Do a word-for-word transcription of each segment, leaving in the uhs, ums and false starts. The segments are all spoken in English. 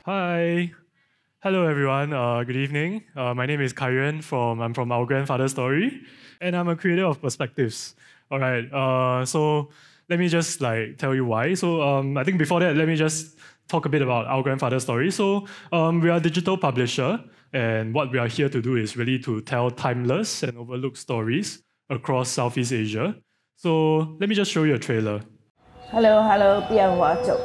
Hi. Hello, everyone. Uh, good evening. Uh, my name is Yuan from I'm from Our Grandfather's Story, and I'm a creator of perspectives. All right. Uh, so let me just like tell you why. So um, I think before that, let me just talk a bit about Our Grandfather's Story. So um, we are a digital publisher, and what we are here to do is really to tell timeless and overlooked stories across Southeast Asia. So let me just show you a trailer. Hello, hello， 变化走。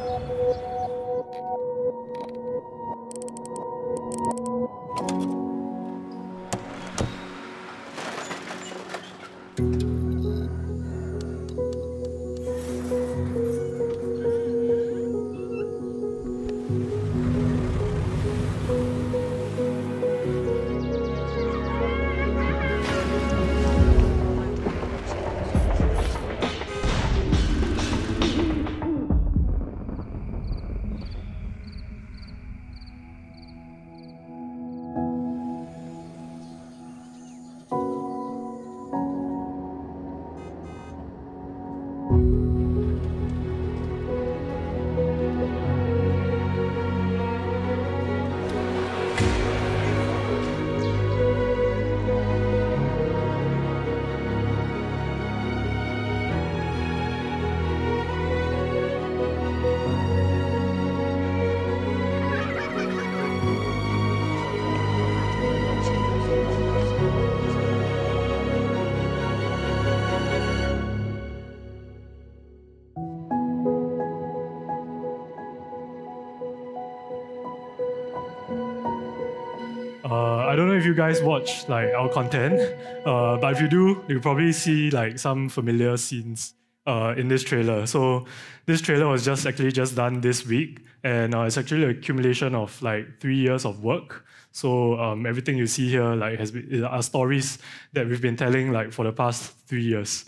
Uh, I don't know if you guys watch like our content, uh, but if you do, you probably see like some familiar scenes uh, in this trailer. So this trailer was just actually just done this week, and uh, it's actually an accumulation of like three years of work. So um, everything you see here like has been, are stories that we've been telling like for the past three years.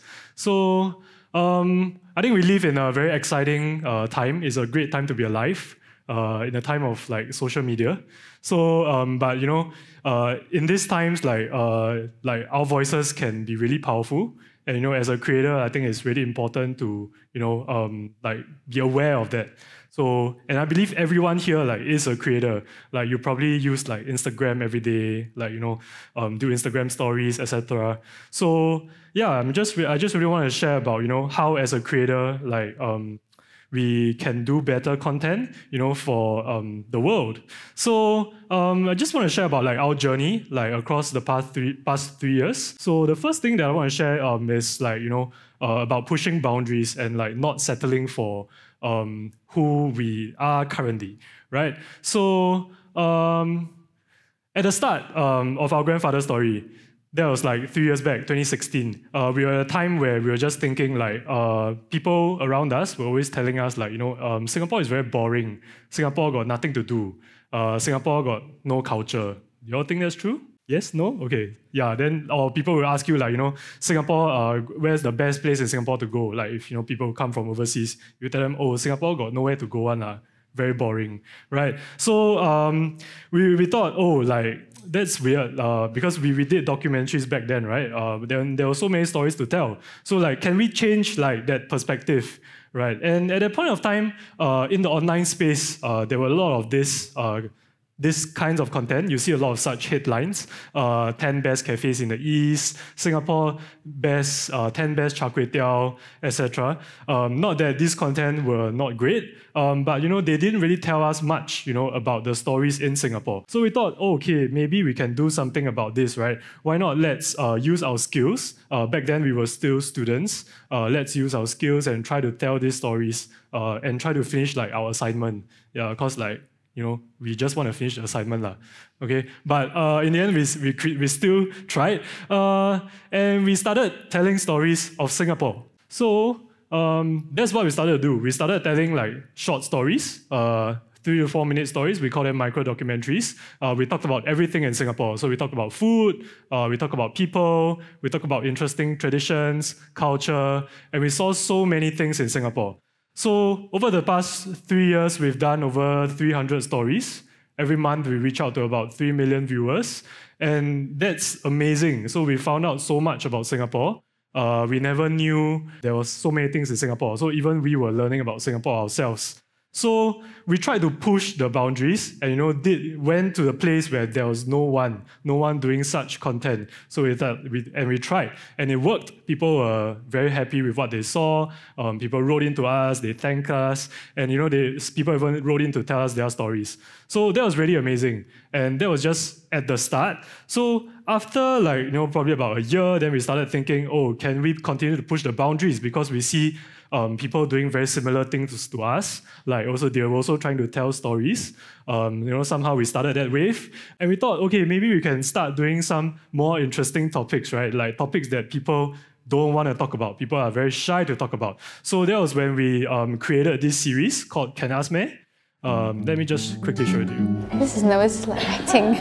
So um, I think we live in a very exciting uh, time. It's a great time to be alive. Uh, in a time of like social media, so um, but you know, uh, in these times, like uh, like our voices can be really powerful, and you know, as a creator, I think it's really important to you know um, like be aware of that. So, and I believe everyone here like is a creator. Like you probably use like Instagram every day, like you know, um, do Instagram stories, et cetera. So yeah, I'm just I just really want to share about you know how as a creator like um, we can do better content, you know, for um, the world. So um, I just want to share about like our journey, like across the past three past three years. So the first thing that I want to share um, is like you know uh, about pushing boundaries and like not settling for um, who we are currently, right? So um, at the start um, of Our Grandfather's Story, that was like three years back, twenty sixteen. Uh, we were at a time where we were just thinking like uh, people around us were always telling us like, you know, um, Singapore is very boring. Singapore got nothing to do. Uh, Singapore got no culture. You all think that's true? Yes? No? Okay. Yeah, then or people will ask you like, you know, Singapore, uh, where's the best place in Singapore to go? Like if, you know, people come from overseas, you tell them, oh, Singapore got nowhere to go one. Uh, very boring, right? So um, we, we thought, oh, like, that's weird uh, because we, we did documentaries back then, right? Uh, then there were so many stories to tell. So like, can we change like that perspective, right? And at that point of time, uh, in the online space, uh, there were a lot of this uh, this kinds of content. You see a lot of such headlines, uh, ten best cafes in the East, Singapore best, uh, ten best char kway teow, et cetera. Um, not that these content were not great, um, but you know they didn't really tell us much, you know, about the stories in Singapore. So we thought, oh, okay, maybe we can do something about this, right? Why not let's uh, use our skills. Uh, back then we were still students. Uh, let's use our skills and try to tell these stories uh, and try to finish like our assignment. Yeah, because like, you know, we just want to finish the assignment, lah. Okay, but uh, in the end, we, we, we still tried, uh, and we started telling stories of Singapore. So um, that's what we started to do. We started telling like short stories, uh, three to four minute stories. We call them micro documentaries. Uh, we talked about everything in Singapore. So we talked about food, uh, we talked about people, we talked about interesting traditions, culture, and we saw so many things in Singapore. So over the past three years, we've done over three hundred stories. Every month, we reach out to about three million viewers. And that's amazing. So we found out so much about Singapore. Uh, we never knew there was so many things in Singapore. So even we were learning about Singapore ourselves. So we tried to push the boundaries and, you know, did, went to a place where there was no one, no one doing such content. So we thought, we, and we tried, and it worked. People were very happy with what they saw. Um, people wrote into us, they thanked us, and, you know, they, people even wrote in to tell us their stories. So that was really amazing. And that was just at the start. So after, like, you know, probably about a year, then we started thinking, oh, can we continue to push the boundaries? Because we see Um, people doing very similar things to us. Like also, they were also trying to tell stories. Um, you know, somehow we started that wave, and we thought, okay, maybe we can start doing some more interesting topics, right? Like topics that people don't want to talk about. People are very shy to talk about. So that was when we um, created this series called Can Ask Me. Um, let me just quickly show it to you. This is nervous, it's like acting.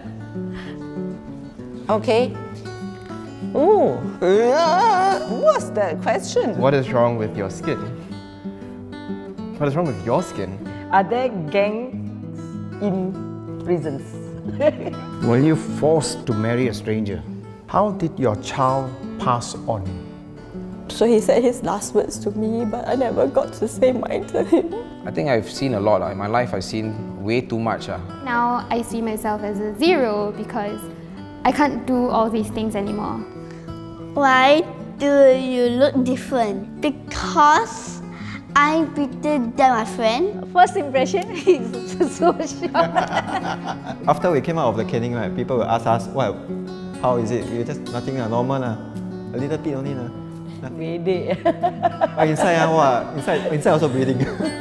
Okay. Ooh, uh, what's the question? What is wrong with your skin? What is wrong with your skin? Are there gangs in prisons? Were you forced to marry a stranger? How did your child pass on? So he said his last words to me, but I never got to say mine to him. I think I've seen a lot. Uh. In my life, I've seen way too much. Uh. Now I see myself as a zero because I can't do all these things anymore. Why do you look different? Because I'm prettier than my friend. First impression is so shocked. After we came out of the caning, right, people will ask us, well, how is it? We just nothing, uh, normal, uh. A little bit only. Uh. Really? But inside, uh, wow, inside, inside also breathing.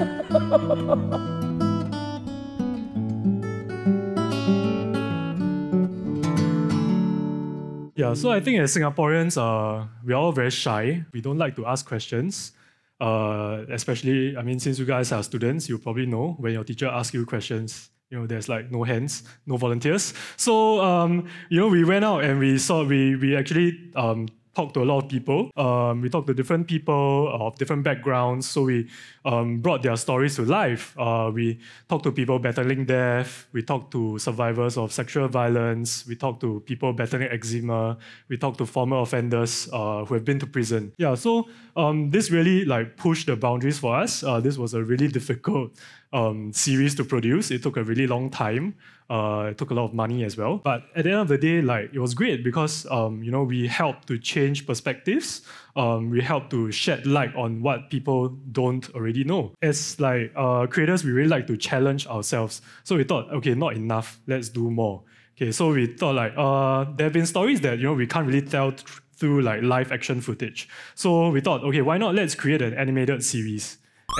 Yeah, so I think as Singaporeans, uh, we're all very shy. We don't like to ask questions. Uh, especially, I mean, since you guys are students, you probably know when your teacher asks you questions, you know, there's like no hands, no volunteers. So, um, you know, we went out and we saw, we, we actually um, talked to a lot of people. Um, we talked to different people of different backgrounds. So we um, brought their stories to life. Uh, we talked to people battling death. We talked to survivors of sexual violence. We talked to people battling eczema. We talked to former offenders uh, who have been to prison. Yeah, so um, this really like pushed the boundaries for us. Uh, this was a really difficult um, series to produce. It took a really long time. Uh, it took a lot of money as well. But at the end of the day, like it was great because um, you know, we helped to change perspectives. Um, we helped to shed light on what people don't already know. As like uh, creators, we really like to challenge ourselves. So we thought, okay, not enough. Let's do more. Okay, so we thought like uh, there have been stories that, you know, we can't really tell th through like live action footage. So we thought, okay, why not let's create an animated series.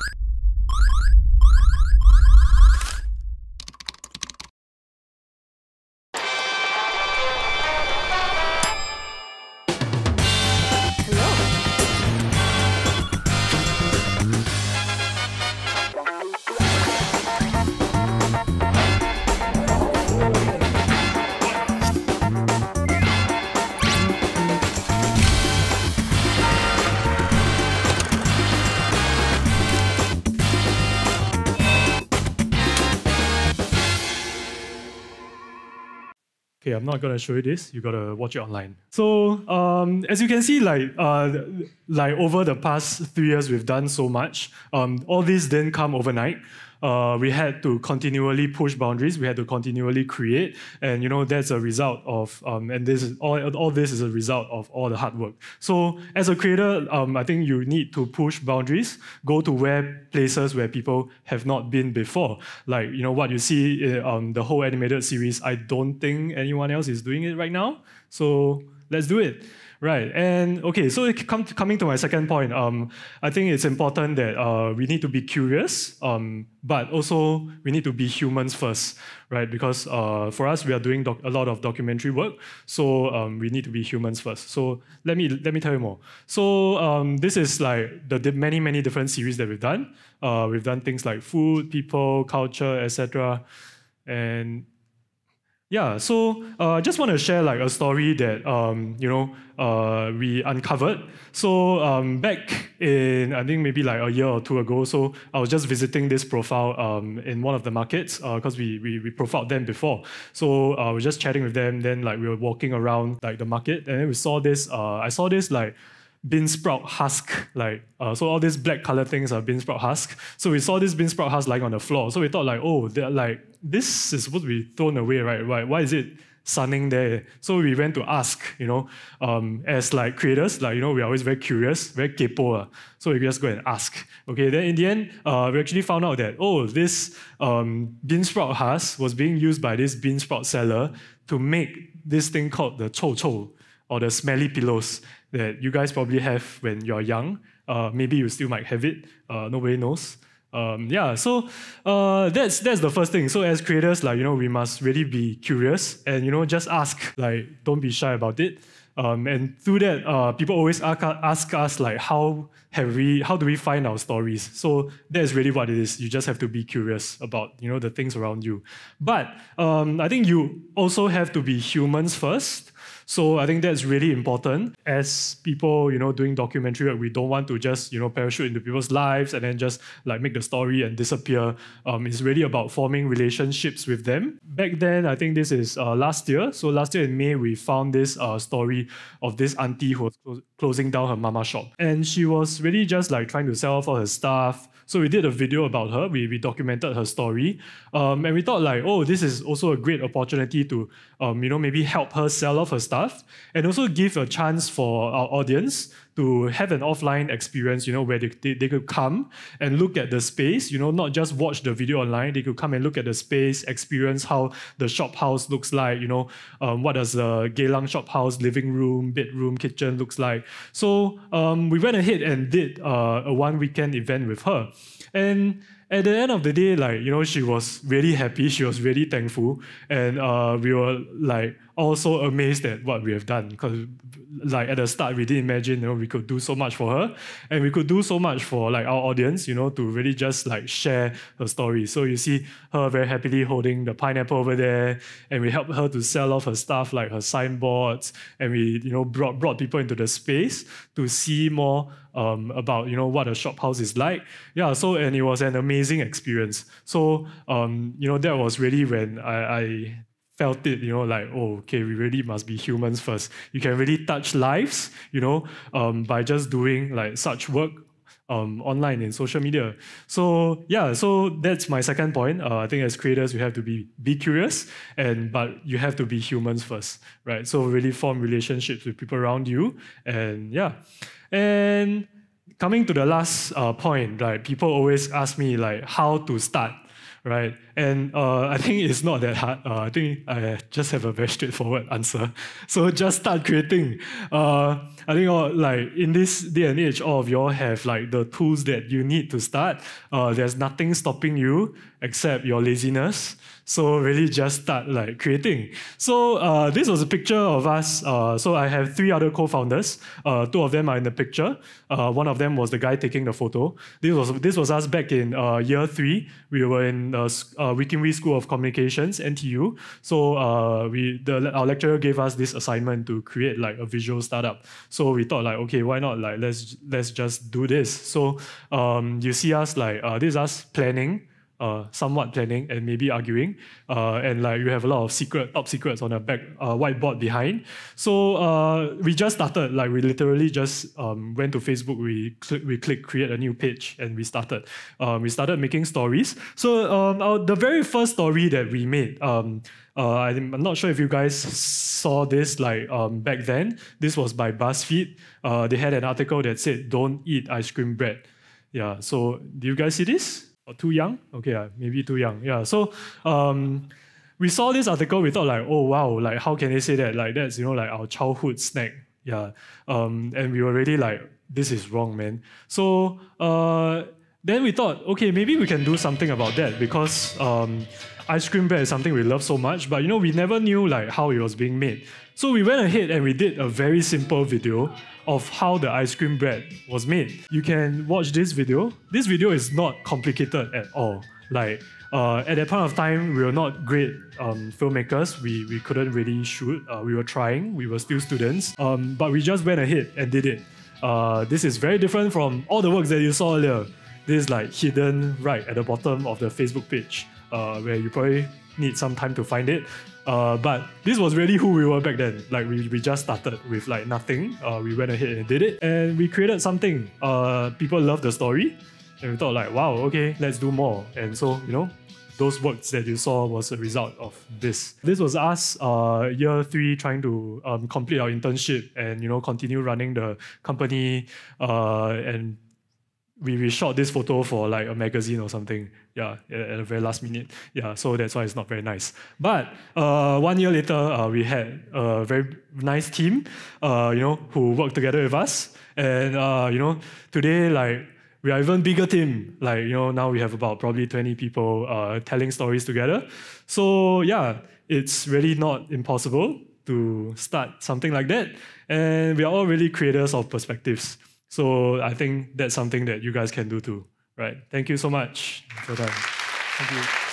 Okay, I'm not gonna show you this. You gotta watch it online. So um, as you can see, like uh, like over the past three years, we've done so much. Um, all this didn't come overnight. Uh, we had to continually push boundaries. We had to continually create, and you know that's a result of um, and this is all. All this is a result of all the hard work. So as a creator, um, I think you need to push boundaries. Go to where places where people have not been before. Like you know what you see, in, um, the whole animated series. I don't think anyone else is doing it right now. So let's do it. Right, and okay, so come, coming to my second point, um, I think it's important that uh, we need to be curious, um, but also we need to be humans first, right? Because uh, for us, we are doing a lot of documentary work, so um, we need to be humans first. So let me let me tell you more. So um, this is like the many many different series that we've done. Uh, we've done things like food, people, culture, et cetera, and yeah, so I uh, just want to share like a story that um, you know uh, we uncovered. So um, back in I think maybe like a year or two ago, so I was just visiting this profile um, in one of the markets because uh, we, we we profiled them before. So uh, we were just chatting with them. Then like we were walking around like the market, and then we saw this. Uh, I saw this like bean sprout husk, like, uh, so all these black color things are bean sprout husk. So we saw this bean sprout husk lying on the floor. So we thought like, oh, they're like, this is supposed to be thrown away, right? Why, why is it sunning there? So we went to ask, you know, um, as like creators, like, you know, we're always very curious, very kepo. Uh, so we just go and ask. Okay, then in the end, uh, we actually found out that, oh, this um, bean sprout husk was being used by this bean sprout seller to make this thing called the chou chou, or the smelly pillows that you guys probably have when you're young. Uh, maybe you still might have it, uh, nobody knows. Um, yeah, so uh, that's that's the first thing. So as creators, like, you know, we must really be curious and, you know, just ask, like, don't be shy about it. Um, and through that, uh, people always ask, ask us, like, how have we, how do we find our stories? So that's really what it is. You just have to be curious about, you know, the things around you. But um, I think you also have to be humans first. So I think that's really important. As people, you know, doing documentary work, we don't want to just, you know, parachute into people's lives and then just like make the story and disappear. Um, it's really about forming relationships with them. Back then, I think this is uh, last year. So last year in May, we found this uh, story of this auntie who was clo- closing down her mama shop. And she was really just like trying to sell off all her stuff. So we did a video about her. We, we documented her story. Um, and we thought like, oh, this is also a great opportunity to, um, you know, maybe help her sell off her stuff and also give a chance for our audience to have an offline experience, you know, where they, they, they could come and look at the space, you know, not just watch the video online. They could come and look at the space, experience how the shop house looks like, you know, um, what does the Geylang shop house, living room, bedroom, kitchen looks like. So um, we went ahead and did uh, a one weekend event with her. And at the end of the day, like, you know, she was really happy. She was really thankful. And uh, we were like also amazed at what we have done. Because like at the start, we didn't imagine, you know, we could do so much for her. And we could do so much for like our audience, you know, to really just like share her story. So you see her very happily holding the pineapple over there. And we helped her to sell off her stuff, like her signboards. And we, you know, brought, brought people into the space to see more Um, about, you know, what a shop house is like. Yeah, so, and it was an amazing experience. So, um, you know, that was really when I, I felt it, you know, like, oh, okay, we really must be humans first. You can really touch lives, you know, um, by just doing like such work um, online in social media. So yeah, so that's my second point. Uh, I think as creators, you have to be be curious, and but you have to be humans first, right? So really form relationships with people around you, and yeah. And coming to the last uh, point, right? People always ask me like how to start, right? And uh, I think it's not that hard. Uh, I think I just have a very straightforward answer. So just start creating. Uh, I think all, like in this day and age, all of y'all have like the tools that you need to start. Uh, there's nothing stopping you except your laziness. So really just start like creating. So uh, this was a picture of us. Uh, so I have three other co-founders. Uh, two of them are in the picture. Uh, one of them was the guy taking the photo. This was this was us back in uh, year three. We were in uh, uh, Wickenwee School of Communications, N T U. So uh, we the our lecturer gave us this assignment to create like a visual startup. So we thought like, okay, why not like let's let's just do this. So um, you see us like uh, this is us planning. Uh, somewhat planning and maybe arguing, uh, and like you have a lot of secret top secrets on the back uh, whiteboard behind. So uh, we just started, like we literally just um, went to Facebook, we cl- we clicked create a new page, and we started. Um, we started making stories. So um, our, the very first story that we made, um, uh, I'm not sure if you guys saw this like um, back then. This was by BuzzFeed. Uh, they had an article that said, "Don't eat ice cream bread." Yeah. So do you guys see this? Or too young? Okay, uh, maybe too young. Yeah, so um, we saw this article, we thought like, oh wow, like how can they say that? Like that's, you know, like our childhood snack. Yeah, um, and we were really like, this is wrong, man. So uh, then we thought, okay, maybe we can do something about that because um, ice cream bread is something we love so much, but you know, we never knew like how it was being made. So we went ahead and we did a very simple video of how the ice cream bread was made. You can watch this video. This video is not complicated at all. Like uh, at that point of time, we were not great um, filmmakers. We we couldn't really shoot. Uh, we were trying. We were still students. Um, but we just went ahead and did it. Uh, this is very different from all the works that you saw earlier. This is like hidden right at the bottom of the Facebook page, uh, where you probably need some time to find it. Uh, but this was really who we were back then. Like we, we just started with like nothing. Uh, we went ahead and did it, and we created something. Uh, people loved the story, and we thought like, wow, okay, let's do more. And so, you know, those works that you saw was a result of this. This was us, uh, year three, trying to um, complete our internship and, you know, continue running the company. Uh, and we, we shot this photo for like a magazine or something. Yeah, at the very last minute. Yeah, so that's why it's not very nice. But uh, one year later, uh, we had a very nice team, uh, you know, who worked together with us. And, uh, you know, today, like, we are even bigger team. Like, you know, now we have about probably twenty people uh, telling stories together. So yeah, it's really not impossible to start something like that. And we are all really creators of perspectives. So I think that's something that you guys can do too, right? Thank you so much for your time. Thank you.